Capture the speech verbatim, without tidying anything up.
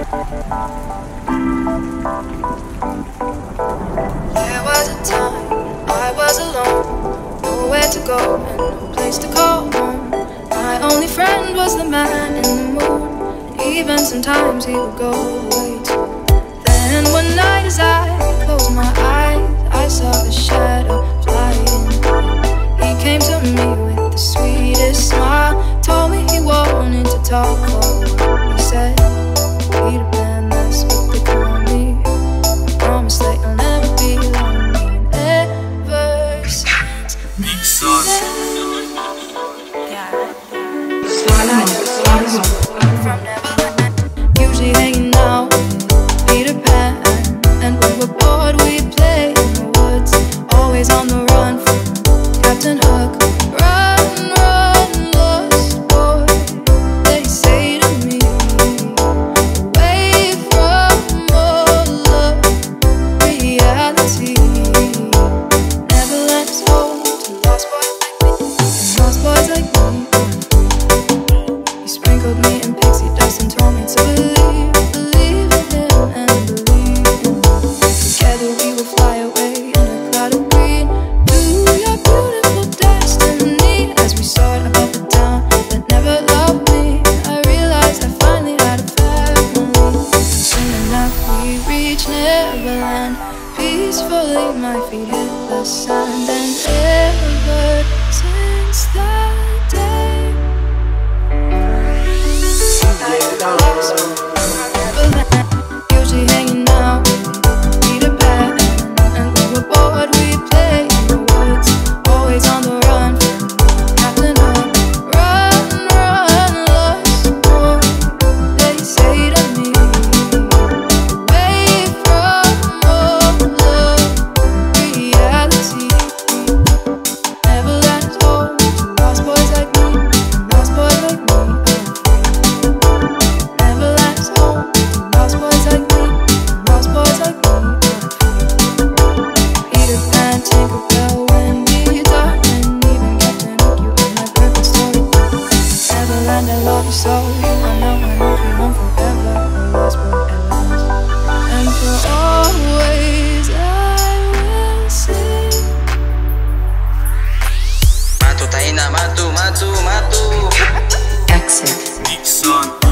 There was a time I was alone, nowhere to go and no place to call home. My only friend was the man in the moon, and even sometimes he would go away too. Then one night as I closed my eyes, I saw a shadow flying by. He came to me with the sweetest smile, told me he wanted to talk for a while. He said, Peter Pan, that's what they call me. Promise that you'll never be lonely. And ever since Big sauce. from Neverland, usually hanging out with Peter Pan. And when we're bored, we play in the woods, always on the run from Captain Hook. Run, run, lost boy, they say to me, away from all of reality. Neverland is home to lost boys like me, and lost boys like me. He sprinkled me in pixie dust and told me to believe, believe in him and believe in me. Together we will fly away in a cloud of green to your beautiful destiny. As we soared above the town that never loved me, I realized I finally had a family. Soon enough we reached Neverland, peacefully my feet hit the sand. And ever since that day, usually hanging out with Peter Pan. And when we're bored, we play in the woods, always on the run from Captain Hook. Run, run, lost boy, they say to me, away from all of reality. Neverland is home to lost boys like me, lost boys like me. Neverland is home to lost boys like me, lost boys like me. Peter Pan, Tinkerbell, Wendy, Duck, and even Captain Hook, you are my perfect story. Neverland, I love you so, you are now my home, sweet home forever, a lost boy at last. And for always I will sing. Matu taina, matu, matu, matu. Exit. Big son.